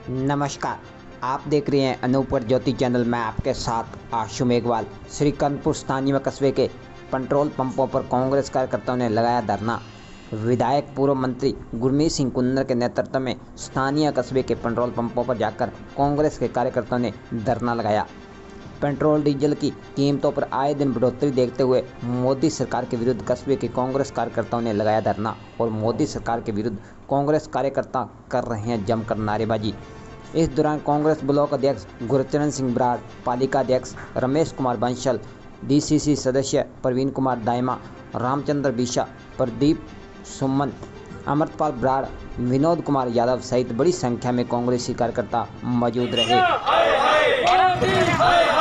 नमस्कार, आप देख रहे हैं अनूपर ज्योति चैनल। मैं आपके साथ आशु मेघवाल। श्री कानपुर स्थानीय कस्बे के पेट्रोल पंपों पर कांग्रेस कार्यकर्ताओं ने लगाया धरना। विधायक पूर्व मंत्री गुरमीत सिंह कुन्नर के नेतृत्व में स्थानीय कस्बे के पेट्रोल पंपों पर जाकर कांग्रेस के कार्यकर्ताओं ने धरना लगाया। पेट्रोल डीजल की कीमतों पर आए दिन बढ़ोतरी देखते हुए मोदी सरकार के विरुद्ध कस्बे के कांग्रेस कार्यकर्ताओं ने लगाया धरना और मोदी सरकार के विरुद्ध कांग्रेस कार्यकर्ता कर रहे हैं जमकर नारेबाजी। इस दौरान कांग्रेस ब्लॉक अध्यक्ष गुरचरण सिंह बराड़, पालिका अध्यक्ष रमेश कुमार बंसल, डीसीसी सदस्य प्रवीण कुमार दाइमा, रामचंद्र बीशा, प्रदीप सुमन, अमृतपाल बराड़, विनोद कुमार यादव सहित बड़ी संख्या में कांग्रेसी कार्यकर्ता मौजूद रहे।